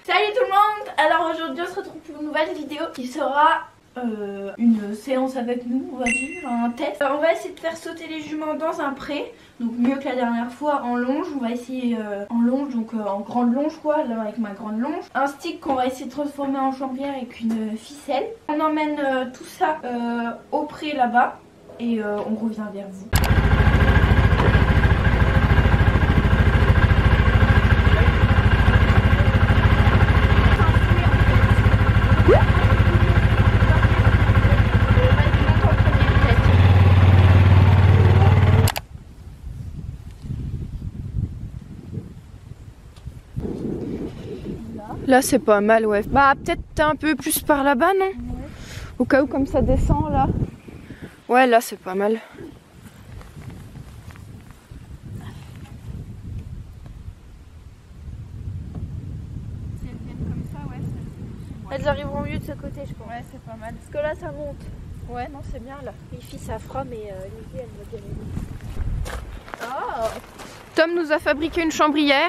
Salut tout le monde. Alors aujourd'hui on se retrouve pour une nouvelle vidéo qui sera une séance avec nous, on va dire, un test. On va essayer de faire sauter les juments dans un pré. Donc mieux que la dernière fois en longe. On va essayer en longe, donc en grande longe quoi, là avec ma grande longe. Un stick qu'on va essayer de transformer en chambrière avec une ficelle. On emmène tout ça au pré là-bas et on revient vers vous. Là c'est pas mal, ouais. Bah peut-être un peu plus par là-bas, non? Ouais. Au cas où comme ça descend là. Ouais, là c'est pas mal. Si elles viennent comme ça, ouais. Elles arriveront mieux de ce côté, je pense. Ouais, c'est pas mal. Parce que là ça monte. Ouais, non, c'est bien là. Les filles ça fera, mais Lily elle va bien aimer. Oh. Tom nous a fabriqué une chambrière.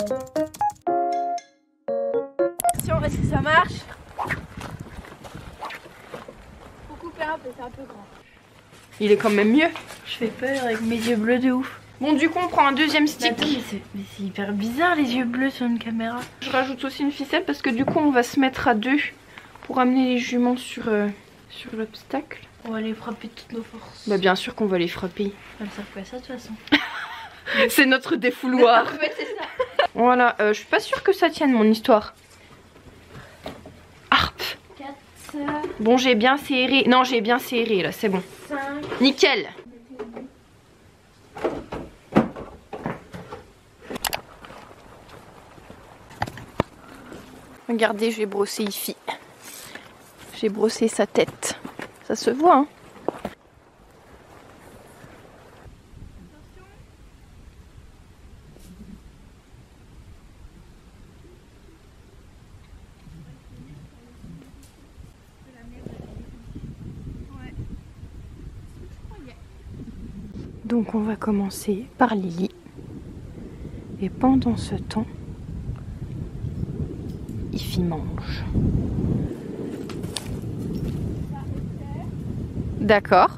Est-ce que ça marche? Faut couper un peu, c'est un peu grand. Il est quand même mieux. Je fais peur avec mes yeux bleus de ouf. Bon, du coup on prend un deuxième stick. Attends, mais c'est hyper bizarre les yeux bleus sur une caméra. Je rajoute aussi une ficelle parce que du coup on va se mettre à deux pour amener les juments sur l'obstacle. On va les frapper de toutes nos forces. Bah bien sûr qu'on va les frapper. Elles savent pas ça de toute façon. C'est notre défouloir. Ouais, c'est ça. Voilà, je suis pas sûre que ça tienne mon histoire. Harp. 4, Bon, j'ai bien serré. Non, j'ai bien serré là, c'est bon. 5. Nickel. Regardez, j'ai brossé Ifi. J'ai brossé sa tête. Ça se voit, hein. Donc on va commencer par Lily. Et pendant ce temps, Ifi mange. D'accord.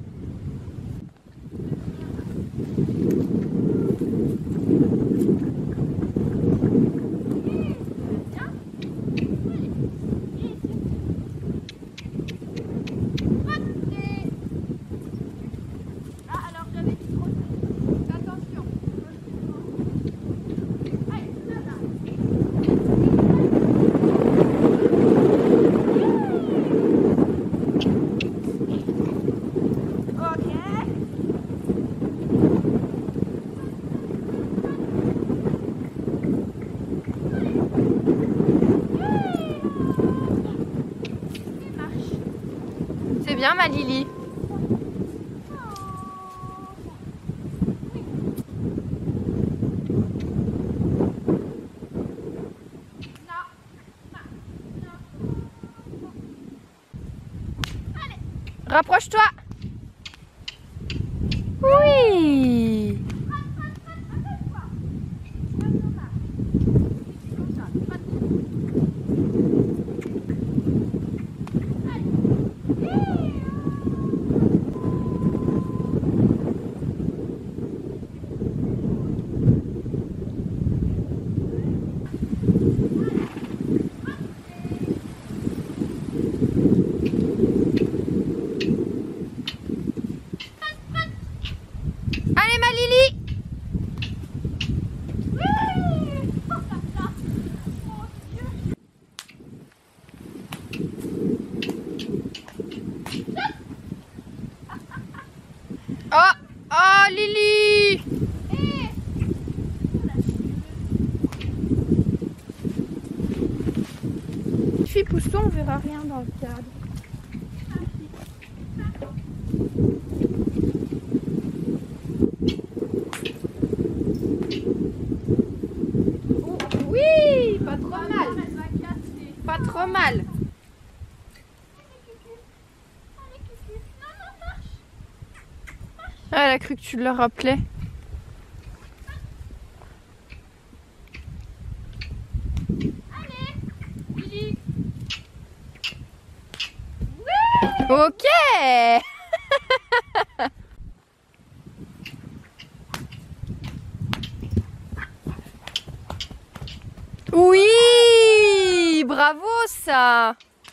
C'est bien ma Lily. Rapproche-toi. Oui. Allez ma Lily. Oh, oh Lily. Fille, pousse-toi, on verra rien dans le cadre. Oui, pas trop mal. Pas trop mal. Ah, elle a cru que tu le rappelais. Allez. Ok. Oui, bravo ça.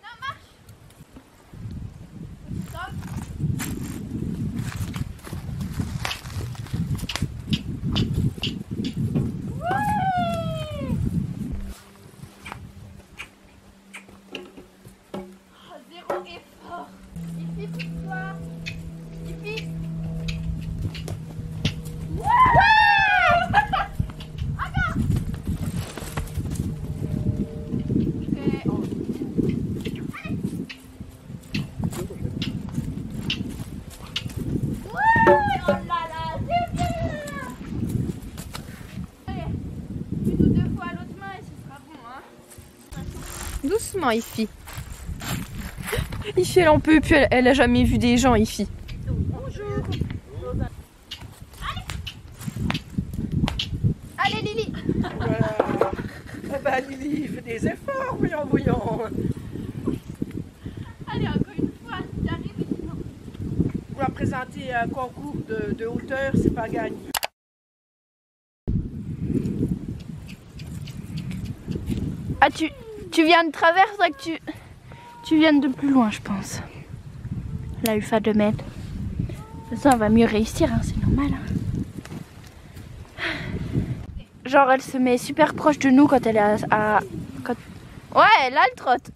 Zéro effort. Ici, pousse-toi. Ici. Doucement, Ifi. Ifi, elle en peut plus, elle a jamais vu des gens, Ifi. Bonjour. Allez, Lily. Voilà. Ah bah Lily, fais des efforts, voyons. Allez, encore une fois, si t'arrives, sinon. On va présenter un concours de hauteur, c'est pas gagné. Ah, tu viens de travers, ça que tu viens de plus loin, je pense. Là, il fait 2 mètres. De toute façon, elle va mieux réussir, hein, c'est normal. Hein. Genre, elle se met super proche de nous quand elle est Ouais, là, elle trotte.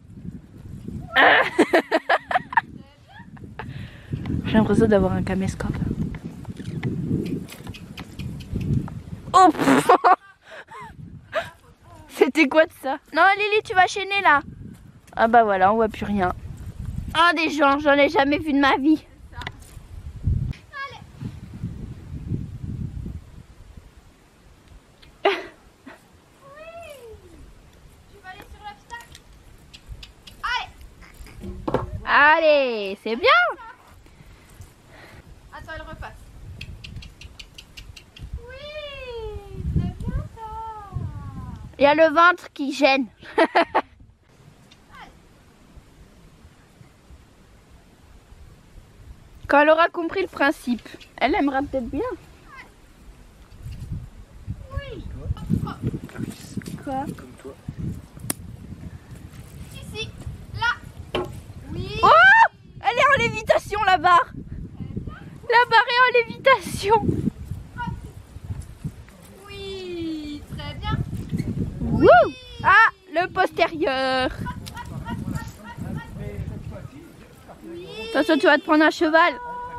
J'ai l'impression d'avoir un caméscope. Oh. C'était quoi de ça? Non, Lily, tu vas chaîner là. Ah bah voilà, on voit plus rien. Ah, des gens, j'en ai jamais vu de ma vie. Allez. Oui. Tu vas aller sur l'obstacle. Allez. Allez, c'est bien. Attends, elle repasse. Il y a le ventre qui gêne. Quand elle aura compris le principe, elle aimera peut-être bien. Oui. Quoi? Comme toi. Ici, là. Oui. Oh, elle est en lévitation, la barre. La barre est en lévitation. Oui, très bien. Wouh. Ah, le postérieur. Attention, tu vas te prendre un cheval.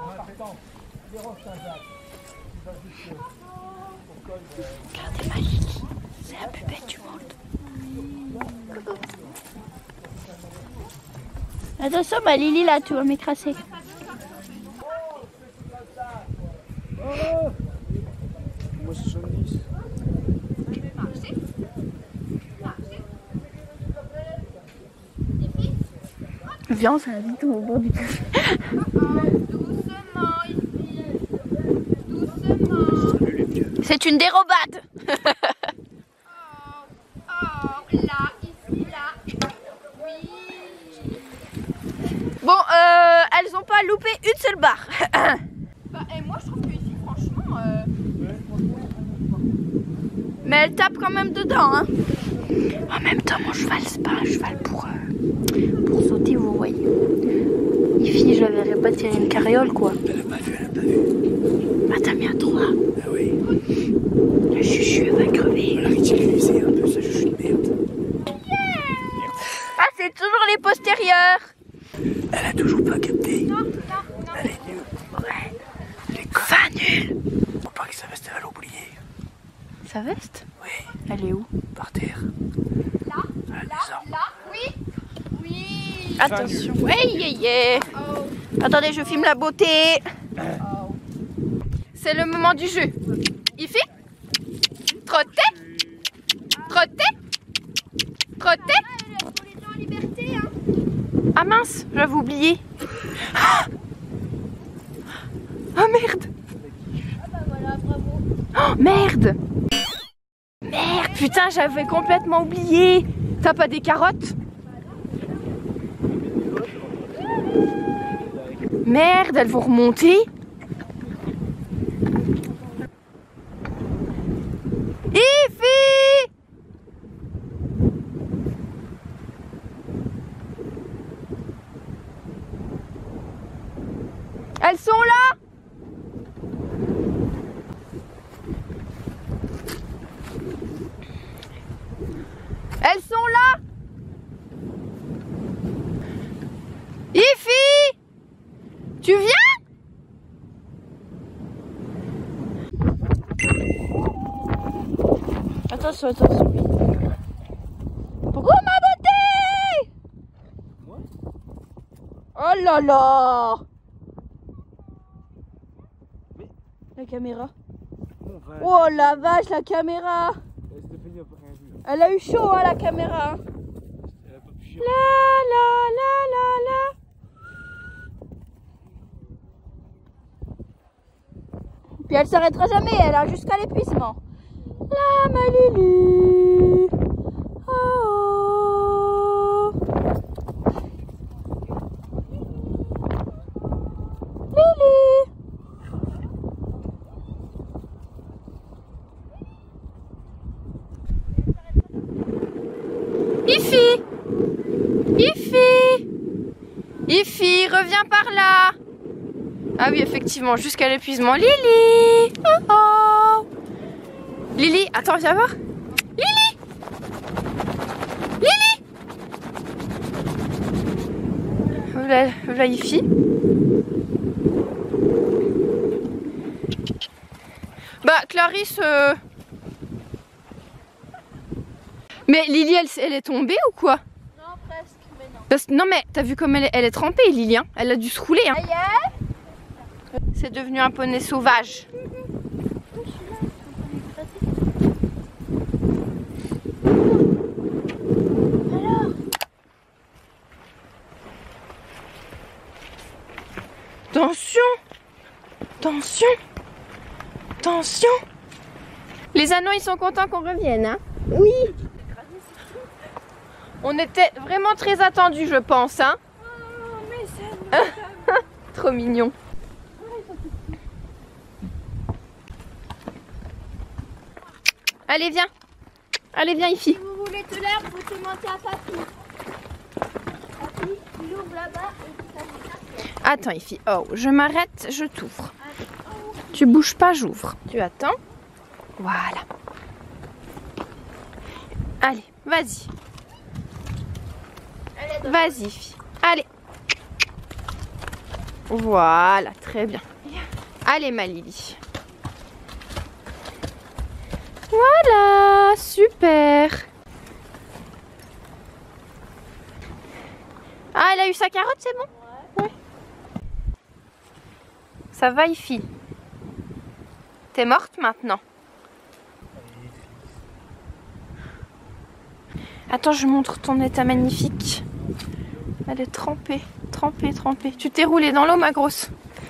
Regardez ma Lily, c'est la plus belle du monde. Attention, ma Lily, là, tu vas m'écraser. Moi, c'est 70. Viens, ça vite au bord du café. Doucement, ici. Doucement. C'est une dérobade. Oh, là, ici, là. Oui. Bon, elles ont pas loupé une seule barre. Bah, et moi, je trouve que ici, franchement... Mais elle tape quand même dedans, hein. En même temps, mon cheval, c'est pas un cheval pour sauter, vous voyez. Ici, je la verrais pas tirer une carriole, quoi. Elle a pas vu. Ah, t'as mis un 3. Ah oui. Le chuchu, elle va crever. Elle a utilisé un peu sa chuchu de merde. Ah, c'est toujours les postérieurs. Elle a toujours pas capté. Non. Elle est nulle. Ouais. Elle est conne. Va nul. Faut pas que sa veste elle va l'oublier. Sa veste? Oui, Elle est où? par terre. Là, Ah, les arbres. là, oui. Oui. Attention. Ouais. Oh. Attendez, je filme la beauté. C'est le moment du jeu. Ifi, trottez, trottez, trottez. Ah mince, j'avais oublié. Oh merde. Oh merde. Merde, putain, j'avais complètement oublié. T'as pas des carottes? Merde, elles vont remonter. Ify! Elles sont là? Elles sont là? Ify! Tu viens? Attention, attention. Pourquoi ma beauté? Oh là là! La caméra. Oh la vache, la caméra! Elle a eu chaud, hein, la caméra. La la la la la. Puis elle s'arrêtera jamais, elle a jusqu'à l'épuisement. La ma Lily. Oh. Lily. Ify. Ify. Ify, reviens par là. Ah oui, effectivement, jusqu'à l'épuisement. Lily. Oh oh. Lily, attends, viens voir. Lily. Lily. Voilà Ify. Bah, Clarisse... Mais Lily, elle est tombée ou quoi? Non, presque, mais non. Non mais, t'as vu comme elle est trempée, Lily, hein? Elle a dû se rouler, hein? C'est devenu un poney sauvage. Attention! Attention! Attention! Les anneaux, ils sont contents qu'on revienne, hein? Oui! On était vraiment très attendus, je pense, hein? Oh, mais ça Trop mignon. Allez, viens. Allez, viens, Ify. Si vous voulez de l'herbe, vous demandez à papy. Papy, il ouvre là-bas et ça vous. Attends, Ify. Oh, je m'arrête, je t'ouvre. Tu bouges pas, j'ouvre. Tu attends. Voilà. Allez, vas-y. Vas-y, Ify. Allez. Voilà, très bien. Allez, ma Lily. Voilà, super. Ah, elle a eu sa carotte, c'est bon? Ouais. Ça va, Ify? T'es morte maintenant? Attends, je montre ton état magnifique. Elle est trempée, trempée, trempée. Tu t'es roulée dans l'eau, ma grosse.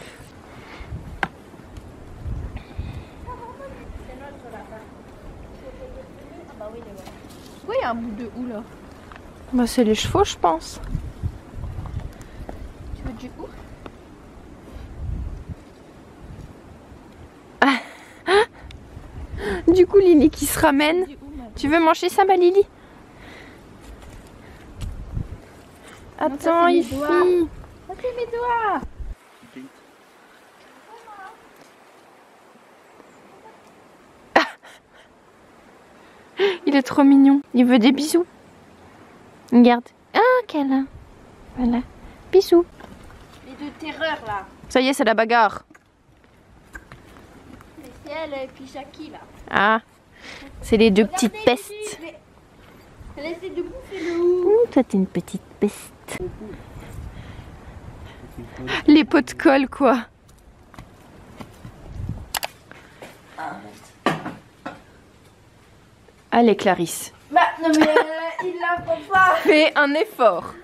Pourquoi il y a un bout de houx là? Bah, c'est les chevaux, je pense. Tu veux du houx? Du coup, Lily qui se ramène. Tu veux manger ça, ma Lily? Attends, Ify. Ça c'est mes doigts. Il est trop mignon. Il veut des bisous. Regarde. Ah, câlin. Voilà. Bisous. Les deux terreurs là. Ça y est, c'est la bagarre. Mais c'est elle et puis Jackie là. Ah, c'est les deux Regardez, petites pestes. Lily, elle essaie de bouffer le houx. Toi, t'es une petite peste. Les pots de colle, quoi. Allez, Clarisse. Bah non mais il la prend pas. Fais un effort.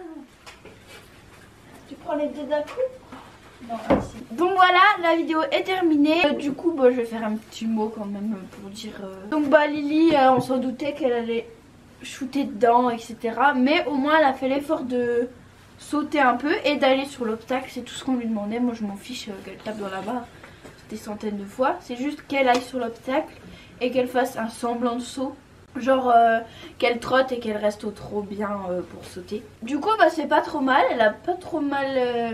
Tu prends les deux d'un coup? Non, merci. Donc voilà, la vidéo est terminée. Du coup, bah, je vais faire un petit mot quand même pour dire... Donc bah Lily, on s'en doutait qu'elle allait shooter dedans, etc. Mais au moins elle a fait l'effort de sauter un peu et d'aller sur l'obstacle. C'est tout ce qu'on lui demandait. Moi je m'en fiche qu'elle tape dans la barre des centaines de fois. C'est juste qu'elle aille sur l'obstacle et qu'elle fasse un semblant de saut. Genre qu'elle trotte et qu'elle reste au trot bien pour sauter. Du coup bah c'est pas trop mal. Elle a pas trop mal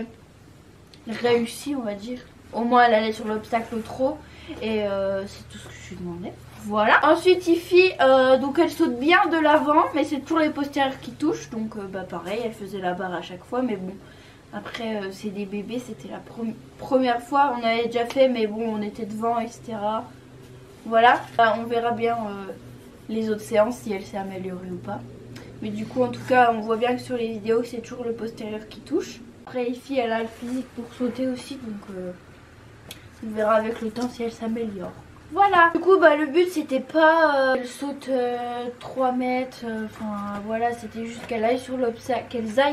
réussi on va dire. Au moins elle allait sur l'obstacle au trot. Et c'est tout ce que je lui demandais. Voilà. Ensuite Ify, donc elle saute bien de l'avant, mais c'est toujours les postérieurs qui touchent. Donc bah pareil, elle faisait la barre à chaque fois. Mais bon, après c'est des bébés, c'était la première fois. On avait déjà fait, mais bon, on était devant, etc. Voilà. On verra bien les autres séances si elle s'est améliorée ou pas. Mais du coup, en tout cas, on voit bien que sur les vidéos, c'est toujours le postérieur qui touche. Après Ify, elle a le physique pour sauter aussi, donc on verra avec le temps si elle s'améliore. Voilà. Du coup bah le but c'était pas qu'elle saute 3 mètres, enfin voilà, c'était juste qu'elle aille sur l'obstacle,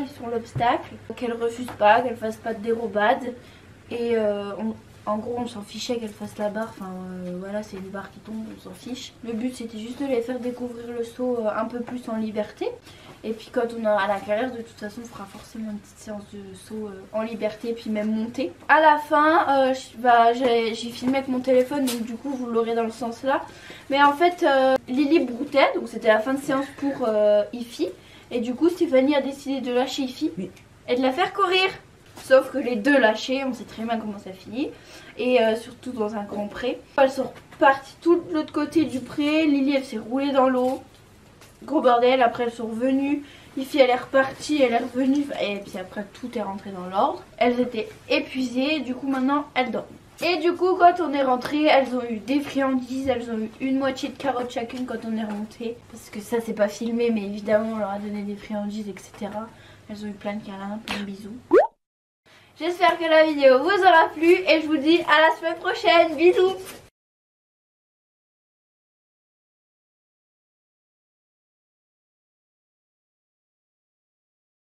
qu'elle refuse pas, qu'elle fasse pas de dérobade. Et en gros on s'en fichait qu'elle fasse la barre, enfin voilà, c'est une barre qui tombe, on s'en fiche. Le but c'était juste de les faire découvrir le saut un peu plus en liberté. Et puis quand on aura la carrière, de toute façon on fera forcément une petite séance de saut en liberté, puis même montée. À la fin, j'ai filmé avec mon téléphone, donc du coup vous l'aurez dans le sens là. Mais en fait, Lily broutait, donc c'était la fin de séance pour Ify. Et du coup Stéphanie a décidé de lâcher Ify et de la faire courir. Sauf que les deux lâchés, on sait très bien comment ça finit. Et surtout dans un grand pré. Elles sont reparties tout de l'autre côté du pré. Lily elle s'est roulée dans l'eau. Gros bordel, après elles sont revenues, Ify elle est repartie, elle est revenue, et puis après tout est rentré dans l'ordre. Elles étaient épuisées, du coup maintenant elles dorment. Et du coup quand on est rentré, elles ont eu des friandises, elles ont eu une moitié de carotte chacune quand on est remonté. Parce que ça c'est pas filmé, mais évidemment on leur a donné des friandises, etc. Elles ont eu plein de câlins, plein de bisous. J'espère que la vidéo vous aura plu et je vous dis à la semaine prochaine, bisous.